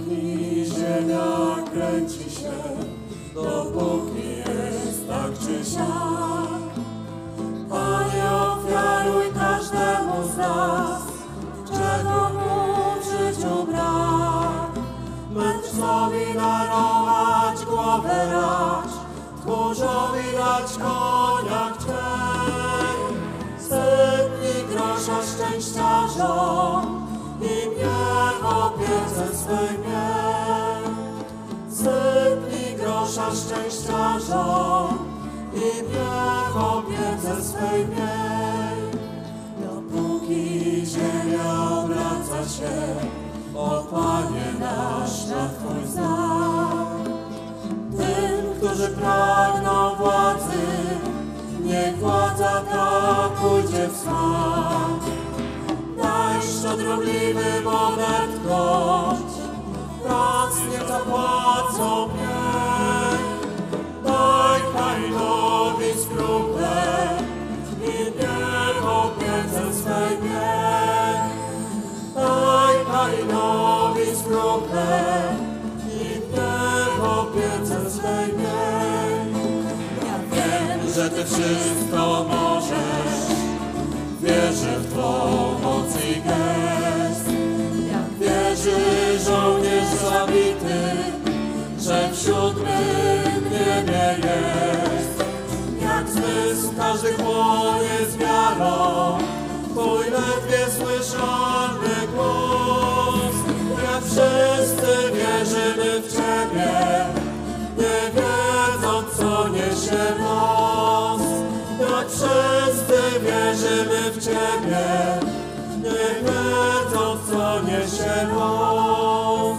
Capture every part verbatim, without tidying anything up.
Dopóki ziemia kręci się, dopóki jest tak czy siak. Panie, ofiaruj każdemu z nas, czego mu w życiu brak. Mędrcowi darować głowę rać, tchórzowi dać konia chciej. Sypnij grosza szczęściarzom i mnie w opiece swej miej. Sypnij grosza szczęściarzom i mnie w opiece swej miej. Dopóki ziemia obraca się, o Panie nasz na Twój znak. Tym, którzy pragną władzy, niech władza ta pójdzie w smak. Daj szczodrobliwym odetchnąć, prac niech zapłacą mniej. Daj Kainowi skruchę i niech w opiece swej miej. Daj Kainowi skruchę i niech w opiece swej miej. Ja wiem, że Ty wszystko możesz, wierzę w Twą moc i gest. Jak wierzy żołnierz zabity, że w siódmym niebie jest. Jak zmysł każdy chłonie z wiarą Twój ledwie słyszalny głos. Jak wszyscy wierzymy w Ciebie, nie wiedząc co niesie los. Jak wszyscy wierzymy w Ciebie, nie wiedząc co niesie los.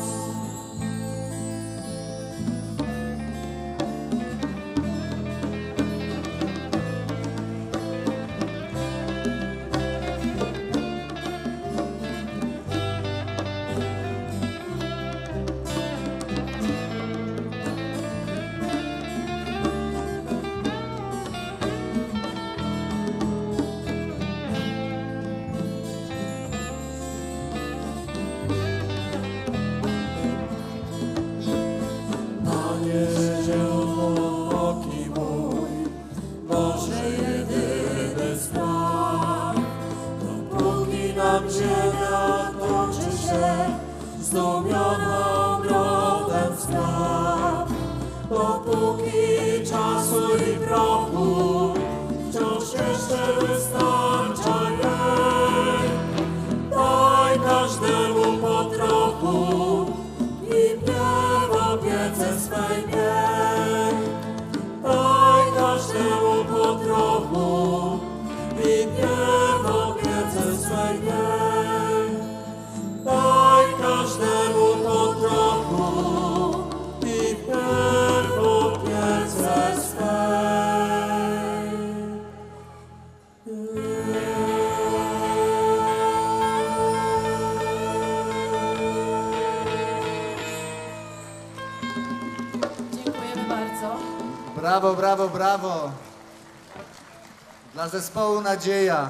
Ziemia toczy się zdumioną grodem spraw. Dopóki czasu i prochu wciąż jeszcze wystarcza jej. Daj każdemu po trochu i mnie w opiece swej miej. Daj każdemu po trochu i mnie w opiece swej miej. Daj każdemu po trochu i mnie w opiece swej miej. Dziękujemy bardzo. Brawo, brawo, brawo. Dla zespołu Nadzieja.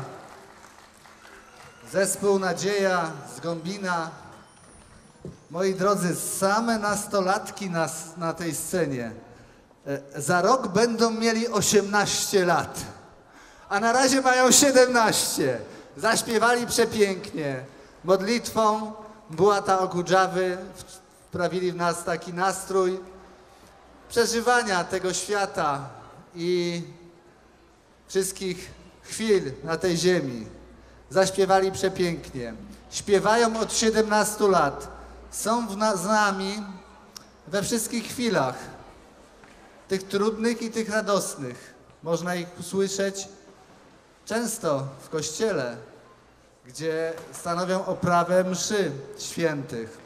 Zespół Nadzieja z Gombina. Moi drodzy, same nastolatki na, na tej scenie. E, za rok będą mieli osiemnaście lat, a na razie mają siedemnaście. Zaśpiewali przepięknie. Modlitwą Bułata Okudżawy wprawili w nas taki nastrój przeżywania tego świata i wszystkich chwil na tej ziemi. Zaśpiewali przepięknie. Śpiewają od siedemnastu lat. Są w na, z nami we wszystkich chwilach. Tych trudnych i tych radosnych. Można ich usłyszeć często w kościele, gdzie stanowią oprawę mszy świętych.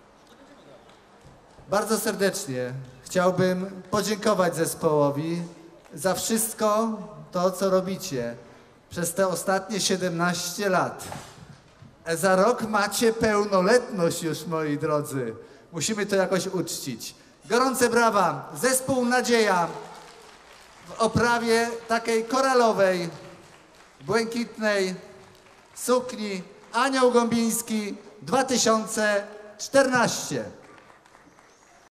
Bardzo serdecznie chciałbym podziękować zespołowi za wszystko to, co robicie przez te ostatnie siedemnaście lat. Za rok macie pełnoletność już, moi drodzy. Musimy to jakoś uczcić. Gorące brawa. Zespół Nadzieja w oprawie takiej koralowej, błękitnej sukni. Anioł Gąbiński dwa tysiące czternaście.